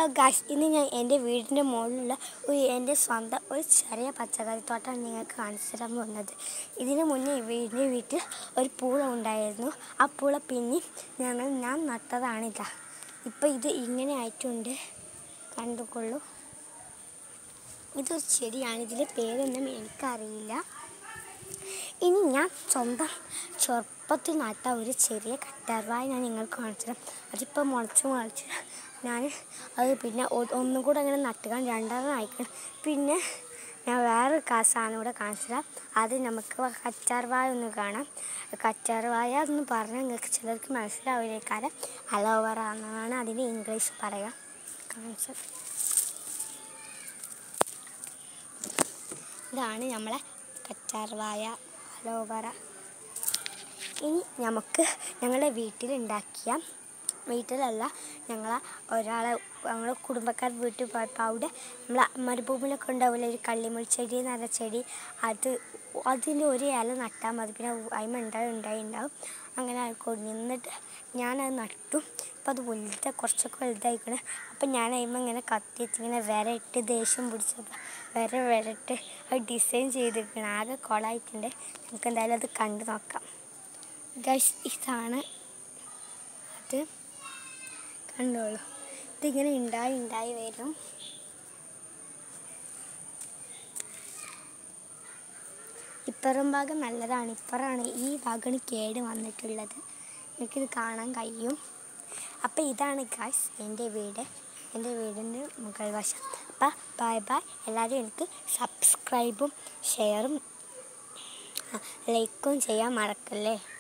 Hello guys, ഇന്ന് ഞാൻ എൻ്റെ വീടിൻ്റെ മുകളിലുള്ള എൻ്റെ സ്വന്തം ഒരു ചെറിയ പച്ചക്കറിത്തോട്ടമാണ് നിങ്ങൾക്ക് കാണിച്ചു തരാൻ പോകുന്നത്. ഇതിന് മുന്നേ വീട്ടിൽ ഒരു പൂള ഉണ്ടായിരുന്നു. ആ പൂള പിന്നെ ഞാൻ നട്ടതാണില്ല. ഇപ്പം ഇത് ഇങ്ങനെ ആയിട്ടുണ്ട്, കണ്ടുകൊള്ളൂ. ഇതൊരു ചെടിയാണ്, ഇതിൻ്റെ പേരൊന്നും എനിക്കറിയില്ല. ഇനി ഞാൻ സ്വന്തം ചെറുപ്പത്തിൽ നട്ട ഒരു ചെറിയ കറ്റാർവാഴ ഞാൻ നിങ്ങൾക്ക് കാണിച്ചു തരാം. അതിപ്പോൾ മുളച്ച് ഞാൻ അത് പിന്നെ ഒന്നും കൂടെ അങ്ങനെ നട്ടുകാൻ രണ്ടെണ്ണം അയക്കണം. പിന്നെ ഞാൻ വേറൊരു സാധനം കൂടെ കാണിച്ചു തരാം. അത് നമുക്ക് കറ്റാർവാഴ ഒന്ന് കാണാം. കറ്റാർവാഴ എന്ന് പറഞ്ഞാൽ നിങ്ങൾക്ക് ചിലർക്ക് മനസ്സിലാവില്ലേക്കാരം. അലോവേറ എന്നാണ് അതിന് ഇംഗ്ലീഷ് പറയാം. കാണിച്ചു, ഇതാണ് നമ്മളെ കറ്റാർവാഴ, അലോവേറ. ഇനി നമുക്ക് ഞങ്ങളുടെ വീട്ടിലല്ല ഞങ്ങളെ കുടുംബക്കാർ വീട്ടിൽ പോയപ്പോൾ അവിടെ നമ്മളെ മരുഭൂമിയിലൊക്കെ ഉണ്ടാവില്ല ഒരു കള്ളിമുൾ ചെടി എന്ന് പറഞ്ഞ ചെടി. അതിൻ്റെ ഒരു ഇല നട്ടാൽ മതി, പിന്നെ അതിന്മേൽ ഉണ്ടാവും. അങ്ങനെ നിന്നിട്ട് ഞാനത് നട്ടു. അപ്പം അത് കുറച്ചൊക്കെ വലുതായിക്കണം. അപ്പം ഞാൻ അതിന്മേൽ ഇങ്ങനെ കത്തിച്ച് ഇങ്ങനെ വിരയിട്ട് ദേഷ്യം പിടിച്ചപ്പോൾ വിരട്ട് അത് ഡിസൈൻ ചെയ്തിരിക്കണം. ആകെ കുളമായിട്ടുണ്ട്. നമുക്ക് എന്തായാലും അത് കണ്ടു നോക്കാം. ഗൈസ്, ഇതാണ് അത്, കണ്ടോളൂ. ഇതിങ്ങനെ ഉണ്ടായി വരും. ഇപ്പുറം ഭാഗം നല്ലതാണ്, ഇപ്പുറമാണ് ഈ ഭാഗമാണ് കേട് വന്നിട്ടുള്ളത്. എനിക്കിത് കാണാൻ കഴിയും. അപ്പം ഇതാണ് ഗൈസ് എൻ്റെ വീടിൻ്റെ മുകൾ വശം. അപ്പം ബൈ. എല്ലാവരും എനിക്ക് സബ്സ്ക്രൈബും ഷെയറും ലൈക്കും ചെയ്യാൻ മറക്കല്ലേ.